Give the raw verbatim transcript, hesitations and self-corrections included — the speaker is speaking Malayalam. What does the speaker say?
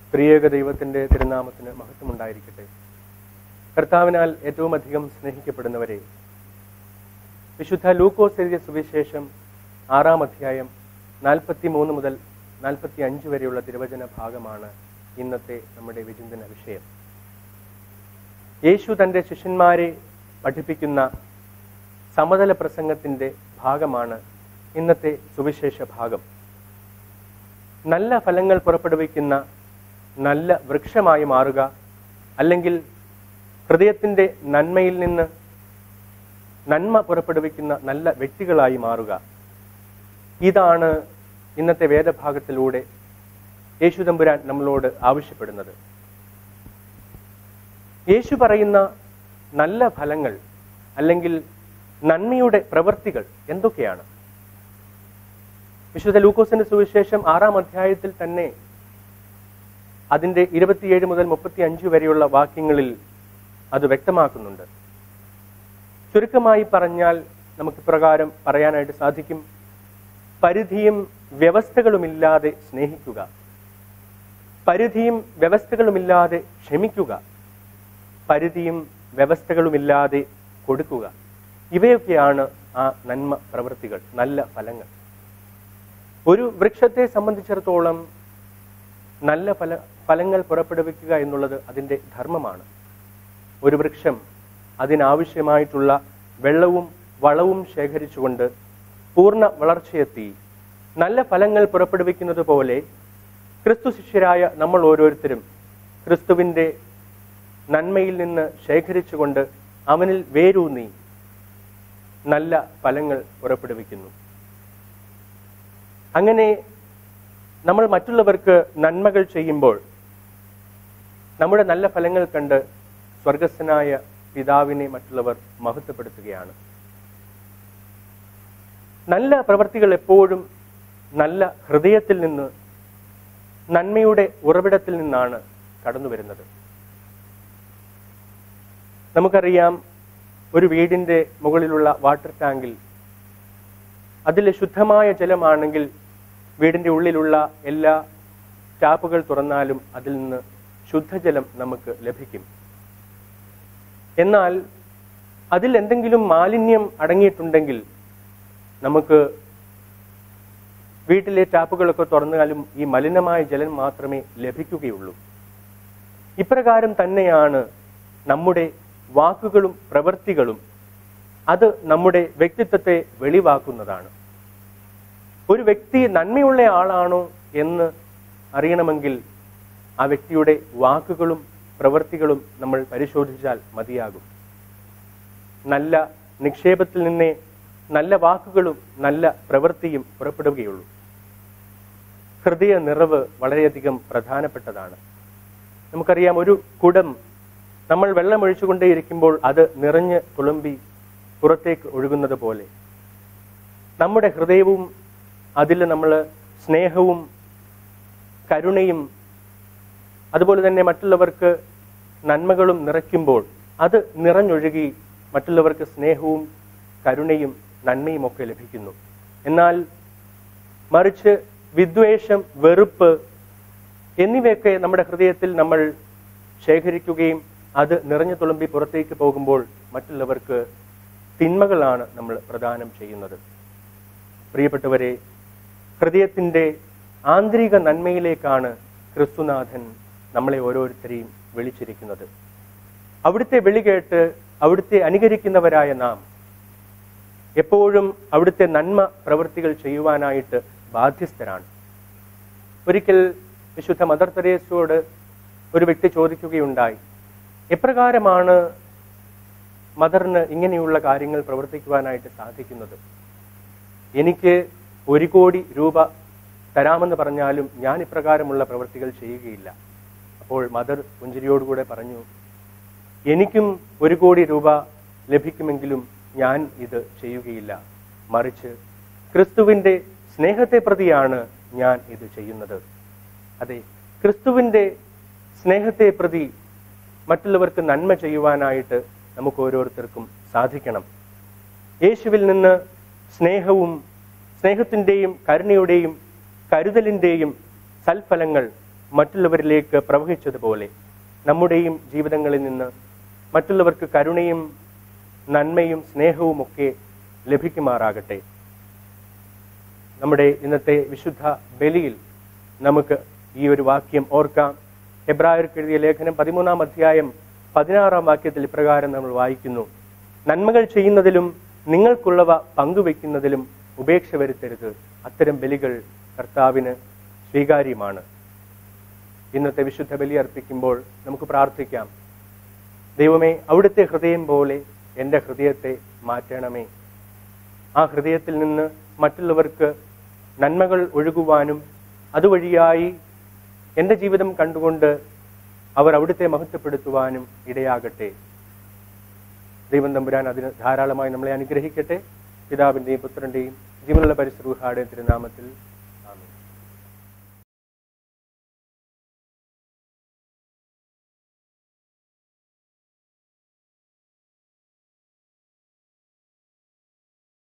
ത്രിയേക ദൈവത്തിൻ്റെ തിരുനാമത്തിന് മഹത്വമുണ്ടായിരിക്കട്ടെ. കർത്താവിനാൽ ഏറ്റവും അധികം സ്നേഹിക്കപ്പെടുന്നവരെ, വിശുദ്ധ ലൂക്കോസ് എഴുതിയ സുവിശേഷം ആറാം അധ്യായം നാൽപ്പത്തി മൂന്ന് മുതൽ നാൽപ്പത്തി അഞ്ച് വരെയുള്ള തിരുവചന ഭാഗമാണ് ഇന്നത്തെ നമ്മുടെ വിചിന്തന വിഷയം. യേശു തൻ്റെ ശിഷ്യന്മാരെ പഠിപ്പിക്കുന്ന സമതല പ്രസംഗത്തിൻ്റെ ഭാഗമാണ് ഇന്നത്തെ സുവിശേഷ ഭാഗം. നല്ല ഫലങ്ങൾ പുറപ്പെടുവിക്കുന്ന നല്ല വൃക്ഷമായി മാറുക, അല്ലെങ്കിൽ ഹൃദയത്തിൻ്റെ നന്മയിൽ നിന്ന് നന്മ പുറപ്പെടുവിക്കുന്ന നല്ല വ്യക്തികളായി മാറുക. ഇതാണ് ഇന്നത്തെ വേദഭാഗത്തിലൂടെ യേശു തമ്പുരാൻ നമ്മളോട് ആവശ്യപ്പെടുന്നത്. യേശു പറയുന്ന നല്ല ഫലങ്ങൾ അല്ലെങ്കിൽ നന്മയുടെ പ്രവൃത്തികൾ എന്തൊക്കെയാണ്? വിശുദ്ധ ലൂക്കോസിന്റെ സുവിശേഷം ആറാം അധ്യായത്തിൽ തന്നെ അതിൻ്റെ ഇരുപത്തിയേഴ് മുതൽ മുപ്പത്തി അഞ്ച് വരെയുള്ള വാക്യങ്ങളിൽ അത് വ്യക്തമാക്കുന്നുണ്ട്. ചുരുക്കമായി പറഞ്ഞാൽ നമുക്ക് പ്രകാരം പറയാനായിട്ട് സാധിക്കും: പരിധിയും വ്യവസ്ഥകളുമില്ലാതെ സ്നേഹിക്കുക, പരിധിയും വ്യവസ്ഥകളുമില്ലാതെ ക്ഷമിക്കുക, പരിധിയും വ്യവസ്ഥകളുമില്ലാതെ കൊടുക്കുക. ഇവയൊക്കെയാണ് ആ നന്മ പ്രവൃത്തികൾ, നല്ല ഫലങ്ങൾ. ഒരു വൃക്ഷത്തെ സംബന്ധിച്ചിടത്തോളം നല്ല ഫല ഫലങ്ങൾ പുറപ്പെടുവിക്കുക എന്നുള്ളത് അതിൻ്റെ ധർമ്മമാണ്. ഒരു വൃക്ഷം അതിനാവശ്യമായിട്ടുള്ള വെള്ളവും വളവും ശേഖരിച്ചുകൊണ്ട് പൂർണ്ണ വളർച്ചയെത്തി നല്ല ഫലങ്ങൾ പുറപ്പെടുവിക്കുന്നത് പോലെ ക്രിസ്തു ശിഷ്യരായ നമ്മൾ ഓരോരുത്തരും ക്രിസ്തുവിൻ്റെ നന്മയിൽ നിന്ന് ശേഖരിച്ചുകൊണ്ട് അവനിൽ വേരൂന്നി നല്ല ഫലങ്ങൾ പുറപ്പെടുവിക്കുന്നു. അങ്ങനെ നമ്മൾ മറ്റുള്ളവർക്ക് നന്മകൾ ചെയ്യുമ്പോൾ നമ്മുടെ നല്ല ഫലങ്ങൾ കണ്ട് സ്വർഗസ്ഥനായ പിതാവിനെ മറ്റുള്ളവർ മഹത്വപ്പെടുത്തുകയാണ്. നല്ല പ്രവൃത്തികൾ എപ്പോഴും നല്ല ഹൃദയത്തിൽ നിന്ന്, നന്മയുടെ ഉറവിടത്തിൽ നിന്നാണ് കടന്നു വരുന്നത്. നമുക്കറിയാം, ഒരു വീടിൻ്റെ മുകളിലുള്ള വാട്ടർ ടാങ്കിൽ അതിൽ ശുദ്ധമായ ജലമാണെങ്കിൽ വീടിൻ്റെ ഉള്ളിലുള്ള എല്ലാ ടാപ്പുകൾ തുറന്നാലും അതിൽ നിന്ന് ശുദ്ധജലം നമുക്ക് ലഭിക്കും. എന്നാൽ അതിൽ എന്തെങ്കിലും മാലിന്യം അടങ്ങിയിട്ടുണ്ടെങ്കിൽ നമുക്ക് വീട്ടിലെ ടാപ്പുകളൊക്കെ തുറന്നാലും ഈ മലിനമായ ജലം മാത്രമേ ലഭിക്കുകയുള്ളൂ. ഇപ്രകാരം തന്നെയാണ് നമ്മുടെ വാക്കുകളും പ്രവൃത്തികളും. അത് നമ്മുടെ വ്യക്തിത്വത്തെ വെളിവാക്കുന്നതാണ്. ഒരു വ്യക്തി നന്മയുള്ള ആളാണോ എന്ന് അറിയണമെങ്കിൽ ആ വ്യക്തിയുടെ വാക്കുകളും പ്രവൃത്തികളും നമ്മൾ പരിശോധിച്ചാൽ മതിയാകും. നല്ല നിക്ഷേപത്തിൽ നിന്നേ നല്ല വാക്കുകളും നല്ല പ്രവൃത്തിയും പുറപ്പെടുകയുള്ളൂ. ഹൃദയ നിറവ് വളരെയധികം പ്രധാനപ്പെട്ടതാണ്. നമുക്കറിയാം, ഒരു കുടം നമ്മൾ വെള്ളമൊഴിച്ചുകൊണ്ടേയിരിക്കുമ്പോൾ അത് നിറഞ്ഞ് തുളുമ്പി പുറത്തേക്ക് ഒഴുകുന്നത് പോലെ നമ്മുടെ ഹൃദയവും അതിൽ നമ്മൾ സ്നേഹവും കരുണയും അതുപോലെ തന്നെ മറ്റുള്ളവർക്ക് നന്മകളും നിറയ്ക്കുമ്പോൾ അത് നിറഞ്ഞൊഴുകി മറ്റുള്ളവർക്ക് സ്നേഹവും കരുണയും നന്മയും ഒക്കെ ലഭിക്കുന്നു. എന്നാൽ മറിച്ച് വിദ്വേഷം, വെറുപ്പ് എന്നിവയൊക്കെ നമ്മുടെ ഹൃദയത്തിൽ നമ്മൾ ശേഖരിക്കുകയും അത് നിറഞ്ഞു തുളുമ്പി പുറത്തേക്ക് പോകുമ്പോൾ മറ്റുള്ളവർക്ക് തിന്മകളാണ് നമ്മൾ പ്രദാനം ചെയ്യുന്നത്. പ്രിയപ്പെട്ടവരെ, ഹൃദയത്തിൻ്റെ ആന്തരിക നന്മയിലേക്കാണ് ക്രിസ്തുനാഥൻ നമ്മളെ ഓരോരുത്തരെയും വിളിച്ചിരിക്കുന്നത്. അവിടുത്തെ വിളി കേട്ട് അവിടുത്തെ അനുകരിക്കുന്നവരായ നാം എപ്പോഴും അവിടുത്തെ നന്മ പ്രവൃത്തികൾ ചെയ്യുവാനായിട്ട് ബാധ്യസ്ഥരാണ്. ഒരിക്കൽ വിശുദ്ധ മദർ തെരേസയോട് ഒരു വ്യക്തി ചോദിക്കുകയുണ്ടായി, എപ്രകാരമാണ് മദറിന് ഇങ്ങനെയുള്ള കാര്യങ്ങൾ പ്രവർത്തിക്കുവാനായിട്ട് സാധിക്കുന്നത്? എനിക്ക് ഒരു കോടി രൂപ തരാമെന്ന് പറഞ്ഞാലും ഞാൻ ഇപ്രകാരമുള്ള പ്രവൃത്തികൾ ചെയ്യുകയില്ല. അപ്പോൾ മദർ പുഞ്ചിരിയോടുകൂടെ പറഞ്ഞു, എനിക്കും ഒരു കോടി രൂപ ലഭിക്കുമെങ്കിലും ഞാൻ ഇത് ചെയ്യുകയില്ല. മറിച്ച് ക്രിസ്തുവിൻ്റെ സ്നേഹത്തെ പ്രതിയാണ് ഞാൻ ഇത് ചെയ്യുന്നത്. അതെ, ക്രിസ്തുവിൻ്റെ സ്നേഹത്തെ പ്രതി മറ്റുള്ളവർക്ക് നന്മ ചെയ്യുവാനായിട്ട് നമുക്ക് ഓരോരുത്തർക്കും സാധിക്കണം. യേശുവിൽ നിന്ന് സ്നേഹവും സ്നേഹത്തിൻ്റെയും കരുണയുടെയും കരുതലിൻ്റെയും സൽഫലങ്ങൾ മറ്റുള്ളവരിലേക്ക് പ്രവഹിച്ചതുപോലെ നമ്മുടെയും ജീവിതങ്ങളിൽ നിന്ന് മറ്റുള്ളവർക്ക് കരുണയും നന്മയും സ്നേഹവുമൊക്കെ ലഭിക്കുമാറാകട്ടെ. നമ്മുടെ ഇന്നത്തെ വിശുദ്ധ ബലിയിൽ നമുക്ക് ഈ ഒരു വാക്യം ഓർക്കാം. ഹെബ്രായർക്ക് എഴുതിയ ലേഖനം പതിമൂന്നാം അധ്യായം പതിനാറാം വാക്യത്തിൽ ഇപ്രകാരം നമ്മൾ വായിക്കുന്നു: നന്മകൾ ചെയ്യുന്നതിലും നിങ്ങൾക്കുള്ളവ പങ്കുവെക്കുന്നതിലും ഉപേക്ഷ വരുത്തരുത്. അത്തരം ബലികൾ കർത്താവിന് സ്വീകാര്യമാണ്. ഇന്നത്തെ വിശുദ്ധ ബലി അർപ്പിക്കുമ്പോൾ നമുക്ക് പ്രാർത്ഥിക്കാം: ദൈവമേ, അവിടുത്തെ ഹൃദയം പോലെ എൻ്റെ ഹൃദയത്തെ മാറ്റണമേ. ആ ഹൃദയത്തിൽ നിന്ന് മറ്റുള്ളവർക്ക് നന്മകൾ ഒഴുകുവാനും അതുവഴിയായി എൻ്റെ ജീവിതം കണ്ടുകൊണ്ട് അവർ അവിടുത്തെ മഹത്വപ്പെടുത്തുവാനും ഇടയാകട്ടെ. ദൈവം തമ്പുരാൻ അതിന് ധാരാളമായി നമ്മളെ അനുഗ്രഹിക്കട്ടെ. പിതാവിൻ്റെയും പുത്രൻ്റെയും ജീവനുള്ള പരിശുദ്ധ റൂഹായുടെ തിരുനാമത്തിൽ